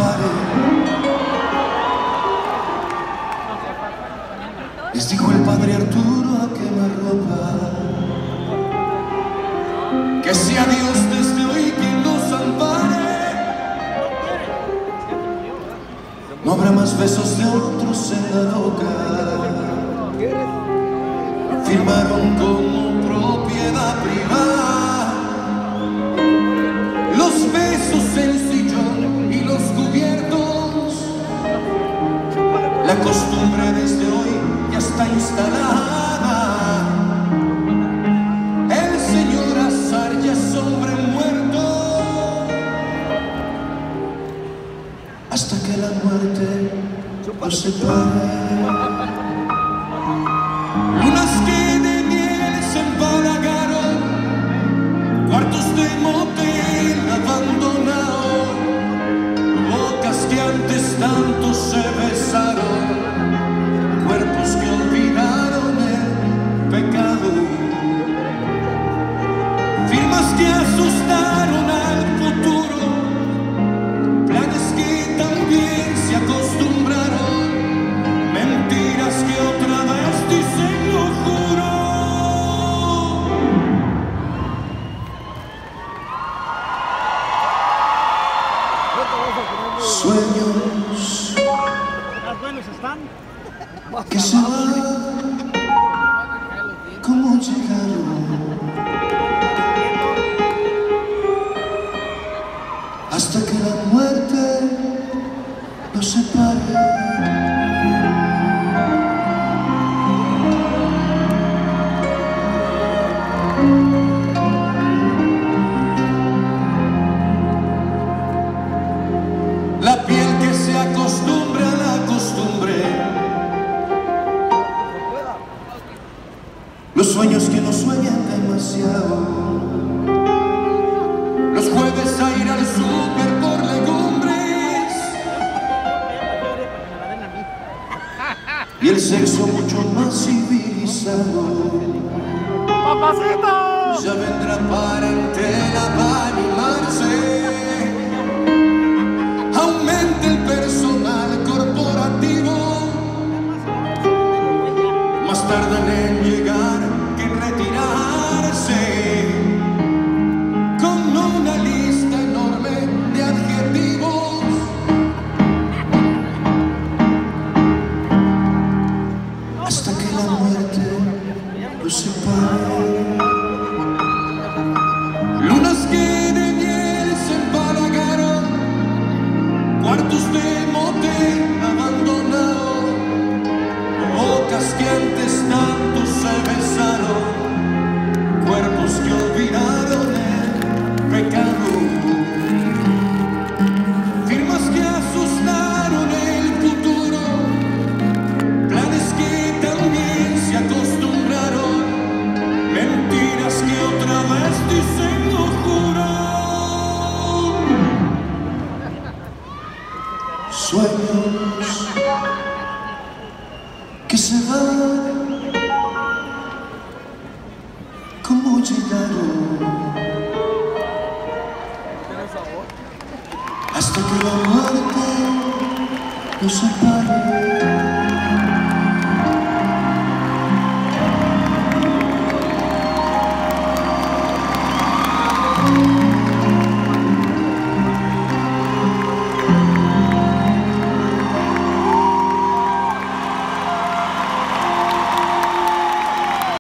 separe. Les dijo el padre Arturo a quemarropa que sea Dios desde hoy quien los ampare. No habrá más besos de otros en la boca. Firmaron como propiedad privada los besos, el sillón y los cubiertos. La costumbre desde hoy ya está instalada. El señor Azar ya es hombre muerto, hasta que la muerte los separe. Lunas que de miel se empalagaron, cuartos de motel abandonados, bocas que antes tanto se besaron, cuerpos que olvidaron el pecado, firmas que asustaron al futuro, planes que también se acostumbraron, mentiras que otra vez dicen lo juro. Sueños que se van como llegaron, hasta que la muerte los separe. La piel que se acostumbre a la costumbre, los sueños que no sueñan demasiado, los jueves a ir al súper por legumbres y el sexo mucho más civilizado. ¡Papacito! Ya vendrá para entera para animarse. Aumente el personal corporativo, más tardan en llegar que en retirarse, con una lista enorme de adjetivos. Hasta que la muerte los separe. Lunas que de miel se empalagaron, cuartos de motel abandonados, bocas que antes tanto se besaron, cuerpos que olvidaron el pecado, firmas que asustaron el futuro, planes que también se acostumbraron, mentiras que otra vez dicen lo juro. Sueños que se van como llegaron, hasta que la muerte los separe.